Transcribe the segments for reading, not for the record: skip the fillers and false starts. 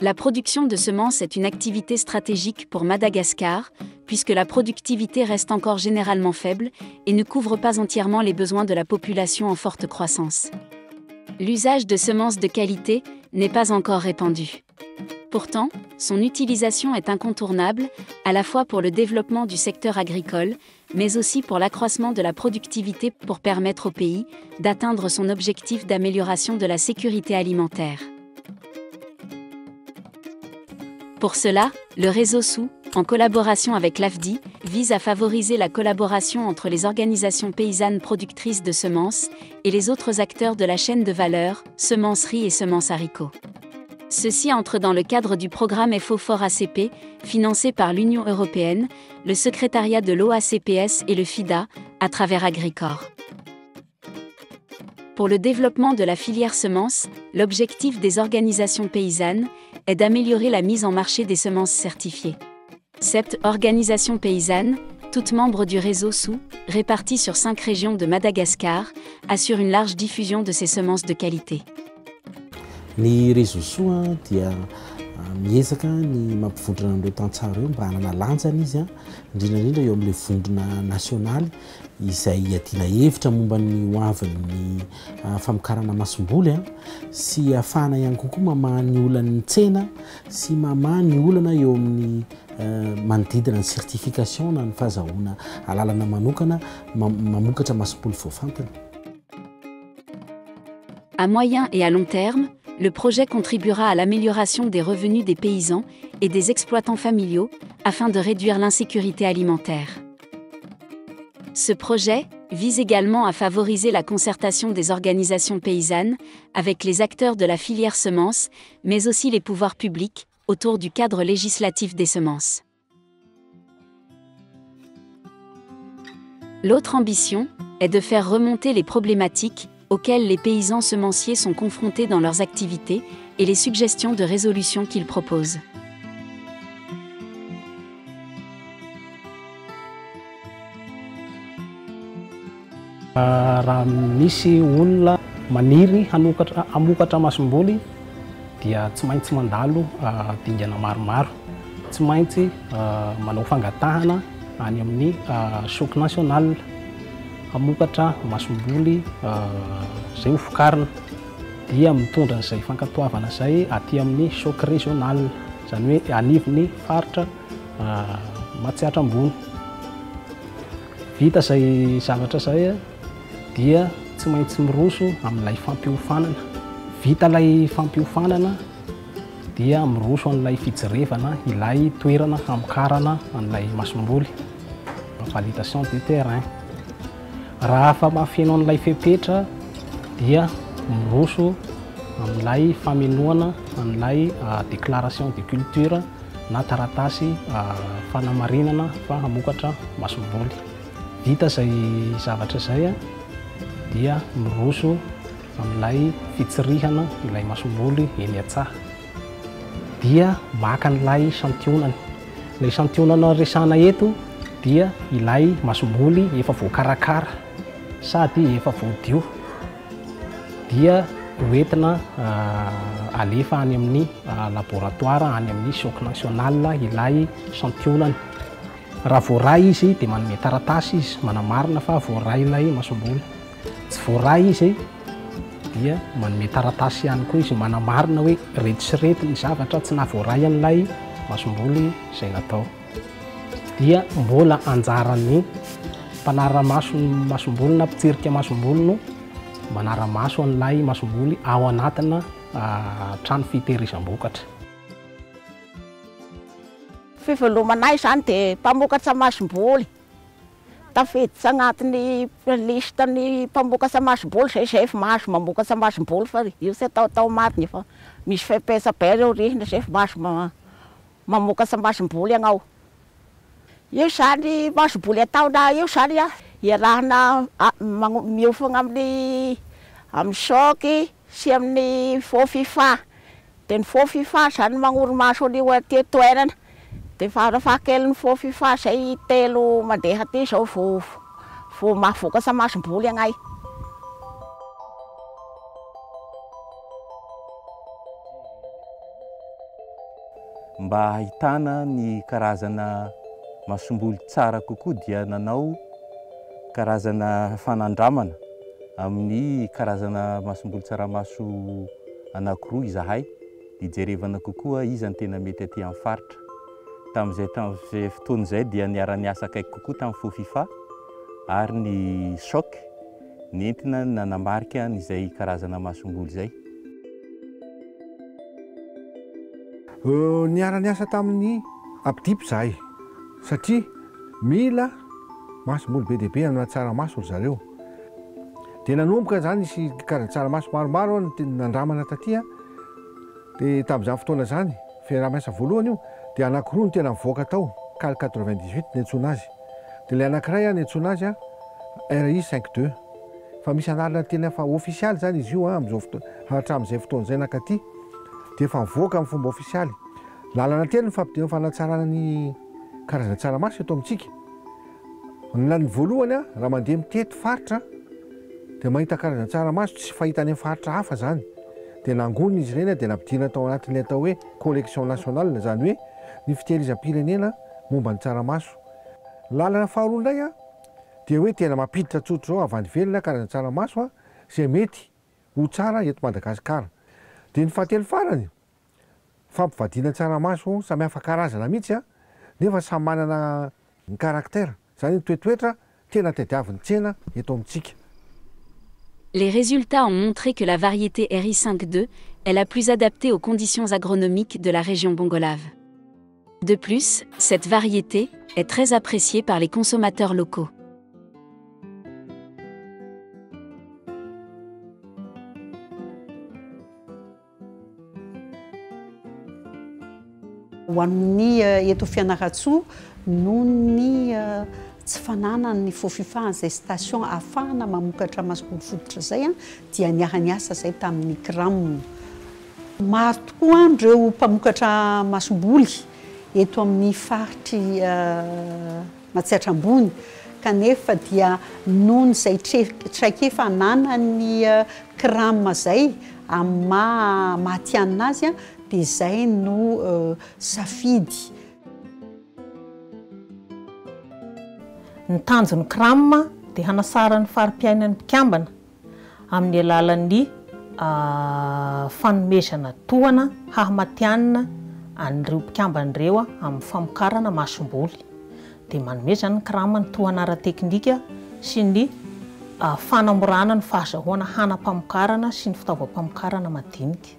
La production de semences est une activité stratégique pour Madagascar, puisque la productivité reste encore généralement faible et ne couvre pas entièrement les besoins de la population en forte croissance. L'usage de semences de qualité n'est pas encore répandu. Pourtant, son utilisation est incontournable, à la fois pour le développement du secteur agricole, mais aussi pour l'accroissement de la productivité pour permettre au pays d'atteindre son objectif d'amélioration de la sécurité alimentaire. Pour cela, le réseau SOU, en collaboration avec l'AFDI, vise à favoriser la collaboration entre les organisations paysannes productrices de semences et les autres acteurs de la chaîne de valeur, semencerie et semences haricots. Ceci entre dans le cadre du programme FO4ACP, financé par l'Union européenne, le secrétariat de l'OACPS et le FIDA, à travers Agricor. Pour le développement de la filière semences, l'objectif des organisations paysannes est d'améliorer la mise en marché des semences certifiées. Cette organisation paysanne, toutes membres du réseau SOU, réparties sur 5 régions de Madagascar, assure une large diffusion de ces semences de qualité. Ny réseau SOU dia miezaka ny mampivondrona an'ireo tantsaha ireo mba hanana lanjana izy indrindra eo amin'ilay vondrona nasionaly izay adiana hevitra momba ny hoavin'ny famokarana masomboly sy ahafahana ihany kokoa mamaha ny olana ny tsena sy mamaha ny olana eo amin'ny manodidina ny certification na ny fahazahoana alalana manokana mamokatra masomboly voafantina. À moyen et à long terme, le projet contribuera à l'amélioration des revenus des paysans et des exploitants familiaux, afin de réduire l'insécurité alimentaire. Ce projet vise également à favoriser la concertation des organisations paysannes avec les acteurs de la filière semences, mais aussi les pouvoirs publics, autour du cadre législatif des semences. L'autre ambition est de faire remonter les problématiques auxquels les paysans semenciers sont confrontés dans leurs activités et les suggestions de résolution qu'ils proposent. Raha misy olona maniry hamokatra masomboly dia tsy maintsy mandalo dingana maromaro, tsy maintsy manao fangatahana any amin'ny choc national hamokatra masomboly zay hofokarina dia mitondra izay fankatoavana izay aty amin'ny choc régional, izany hoe anivon'ny faritra Matsiatra ambony. Vita izay zavatra izay dia tsy maintsy miroso amin'ilay fampiofanana. Vita ilay fampiofanana dia miroso an'ilay fijerevana ilay toerana hamokarana an'ilay masomboly, validation du terrain. Raha afa mafeno an'ilay fepetra dia miroso amin'ilay famenoana an'ilay déclaration de culture na taratasy fanamarinana fa hamokatra masomboly. Vita izay zavatra izay dia miroso amin'ilay fitsirihana ilay masomboly eny an-tsaha. Dia maka an'ilay santionany. Ilay santionana resana eto dia ilay masomboly efa voakarakara sady efa voadio. Dia hoentina alefa any amin'ny laboratoire any amin'ny choc national ilay santionany. Raha voaray izy dia manome taratasy izy manamarina fa voaray ilay masomboly. Tsy voaray izy dia manome taratasy ihany koa izy manamarina hoe reto sy reto ny zavatra tsy navoaray an'ilay masomboly izay natao. Dia mbola anjaran'ny mpanara-maso masomboly na mpitsirika masomboly no manara-maso an'ilay masomboly ao anatina trano fitehirizam-bokatra. Fivelomanay izany dia mpamokatra masomboly. Tafiditra agnatin'ny listan'ny mpamokatra masomboly zay efa mahazo mamokatra masomboly fa io tsy atao marina fa misy fepesa be ireo rihina zay efa mahazo mamokatra masomboly ianao. Io zany masomboly ataona io zany iarahana miofagna amin'ny choc sy amin'ny faux FIFA. Dia ny faux FIFA zany magnoro-maso an'io aty toerana. Dia farafahakelin'ny faux FIFA zay 3 mandeha aty zao vao mahavoakatra masomboly anay. mba ahitana ny karazana masomboly tsara kokoa dia nanao karazana fanandramana amin'ny karazana masomboly tsaramaso anankiroa izahay ijerevana kokoa izy ny tena mety aty amin'ny faritra. Tamin'izay fotoan'izay dia niara-niasa akaiky kokoa tamin'ny FOFIFA ary ny choc nentina nanamarika n'izay karazana masomboly zay. Niara-niasa tamin'ny ampidipy zahay satria mila masomboly be dia be amina tsaramaso ry zareo. Dia nanomboka zany isy karazana tsaramaso maromaro nandramana taty dia tamin'izany fotoana zany fiaraha-miasa voalohany io dia anankiroa no tena mivoaka tao CAL 98 niantsoana azy. Dia ilay anankiray niantsoana azy RI 52 fa misy analina tena fa ofisialy zany izy io hatramin'izay fotoan'izay nakaty dia efa mivoaka amin'ny fomba ofisialy. Lalana telo ny fanatsarana ny karazana tsaramaso eto amintsika. Ny voalohany raha mandeha mitety faritra dia mahita karazana tsaramaso tsy fahita any amin'ny faritra hafa zany. Dia nangonina izy ireny dia nampidina tao anatin'ilay atao hoe collection nationale, zany hoe ny fitehirizam-pirenena momba ny tsaramaso. Lalana faharoa indray dia hoe tena mampiditra tsotra zao avy any ivelany karazana tsaramaso izay mety ho tsara eto Madagasikara. Dia ny fahatelo farany fampivadiana tsaramaso samy hafa karazana mihitsy nefa samy manana ny karaktera, zany toetoetra tena tadiavin'ny tsena eto amintsika. Les résultats ont montré que la variété RI52 est la plus adaptée aux conditions agronomiques de la région bongolave. De plus, cette variété est très appréciée par les consommateurs locaux. Ho amin'ny eto Fianarantsoa noho ny tsy fananany FOFIFA izay station ahafahana mamokatra masomboly fototra izay dia niara-niasa izay tamin'ny CRAM. Maro tokoa ireo mpamokatra masomboly eto amin'ny faritry Matsihatra ambony kanefa dia noho izay traikefa nanany CRAM izay amin'ny mahatianina azy dia izay no safidy. Ny tanjon'ny CRAM dia hanasara ny fari-piainan'ny mpikambana amin'ny alalan'ny fanomezana tohana hahamatianina an'ireo mpikambana ireo amin'ny famokarana masomboly. Dia manomezana ny CRAM ny tohana ara-teknika sy ny fanamorana ny fahazahoana hanam-pamokarana sy ny fitaovam-pamokarana madinika.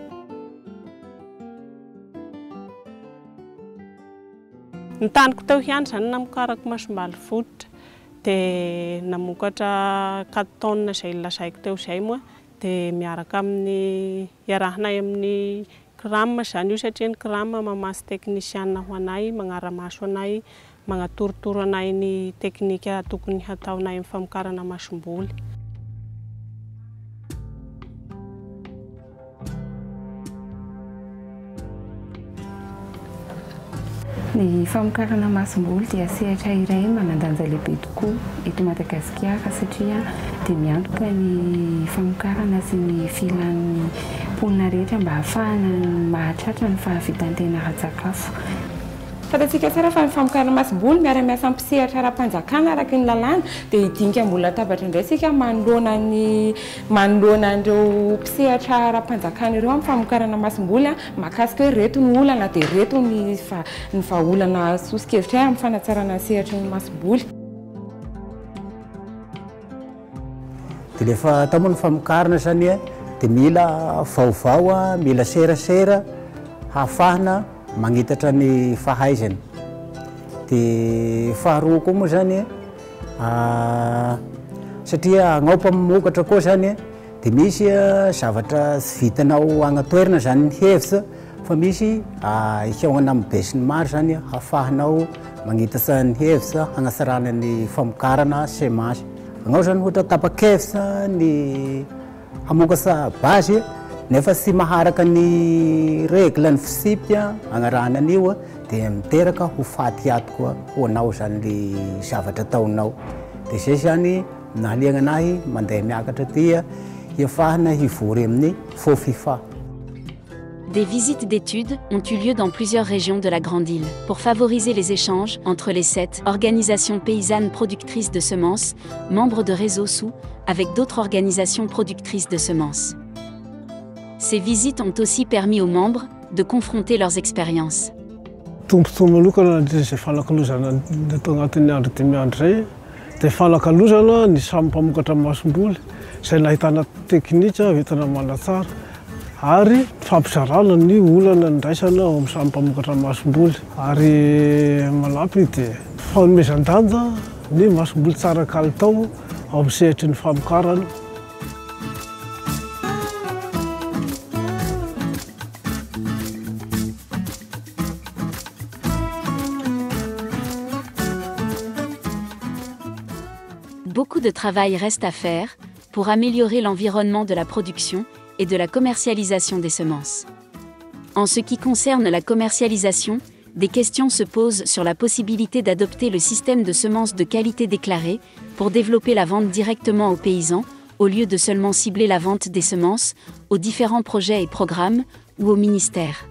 Ny taniko teo ihany zany namokarako masomboly fototra dia namokatra 4 tonnes izay lazaiko teo izay moa dia miaraka amin'ny iarahanay amin'ny CRAM zany io satria ny CRAM mamasy teknisiana ho anay, magnara-maso anay, magnatorotoro anay ny teknika tokony hataonay amin'ny famokarana masomboly. Ny famokarana masomboly dia sehatra iray manan-danja lehibe tokoa eto Madagasikara satria dia miantoka ny famokarana sy ny filan'ny mponina rehetra mba ahafahana mahatratra ny fahavitan-tena ara-tsakafo. Fatatsika tsara fa ny famokarana masomboly miara-miasa ampisehatra ara-panjakana araka ny lalàna dia hidinika mbola latabatra indray sika manoloana an'ireo mpisehatra ara-panjakana ireo amin'ny famokarana masomboly mahakasika hoe reto ny olana dia reto ny vahaolana sosikevitra amin'ny fanatsarana ny sehatra ny masomboly. Dia rehefa atao moa ny famokarana zany dia mila vaovao, mila serasera hahafahana magnitatra ny fahaizany. Dia faharoa koa moa zany satria agnaopa mamokatra koa zany dia misy zavatra tsy vitanao agnatoerana zany ny hevitra fa misy hihaoana amin'ny besiny maro zany hahafahanao magnitatra ny hevitra hagnasarana ny famokarana semasy. Agnao zany ohatra tapa-kevitra ny hamokatra bazy nefa tsy maharaka ny règle ny fisipy agnarana an'io dia miteraka ho faty ato koa ho anao zany le zavatra ataonao. Dia zay zany nahaliagna anahy mandeha miakatra ty hiafahana hivory amin'ny FOFIFA. Des visites d'études ont eu lieu dans plusieurs régions de la Grande Île pour favoriser les échanges entre les 7 organisations paysannes productrices de semences, membres de Réseau Sous, avec d'autres organisations productrices de semences. Ces visites ont aussi permis aux membres de confronter leurs expériences. Ary fampizarana ny olana ndraisana ao amin'ny samy mpamokatra masomboly ary malampy dia fanomezan-danja ny masomboly tsara kalitao ao amin'ny sehatry ny famokarana. Beaucoup de travail reste à faire pour améliorer l'environnement de la production et de la commercialisation des semences. En ce qui concerne la commercialisation, des questions se posent sur la possibilité d'adopter le système de semences de qualité déclarée pour développer la vente directement aux paysans, au lieu de seulement cibler la vente des semences aux différents projets et programmes ou aux ministères.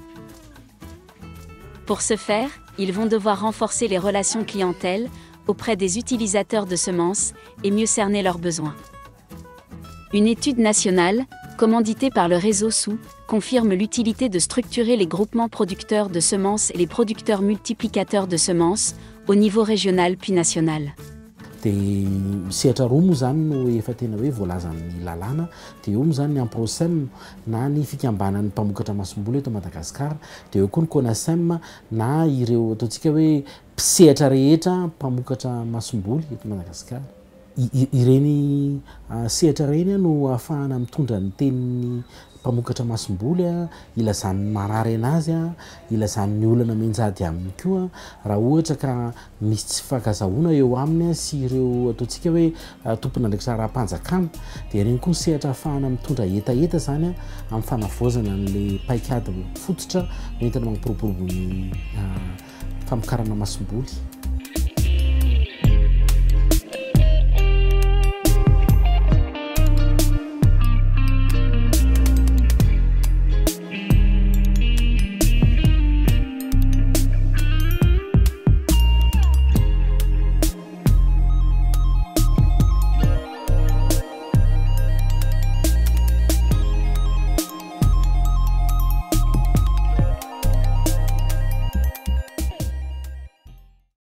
Pour ce faire, ils vont devoir renforcer les relations clientèle auprès des utilisateurs de semences et mieux cerner leurs besoins. Une étude nationale, commanditée par le Réseau Sous, confirme l'utilité de structurer les groupements producteurs de semences et les producteurs multiplicateurs de semences au niveau régional puis national. Dia sehatra roa moa zany no efa tena hoe voalazan'ny lalàna dia eo moa zany ny AMPROSEM na ny fikambanan'ny mpamokatra masomboly eto Madagasikara dia eo koa ny CONASEM na ireo ataontsika hoe mpisehatra rehetra mpamokatra masomboly eto Madagasikara. Ireny sehatra reny no ahafahana mitondra ny tenin'ny mpamokatra masomboly ilazan'ny marary anazy ilazan'ny olana menjady aminy koa raha ohatra ka misy tsy fankazahoana eo aminy sy ireo ataontsika hoe tompon'andraikitra ara-panjakana dia ireny koa sehatra ahafahana mitondra etaeta zany amin'ny fanavaozana an'ilay paikady fototra entina mampiroborobo ny famokarana masomboly.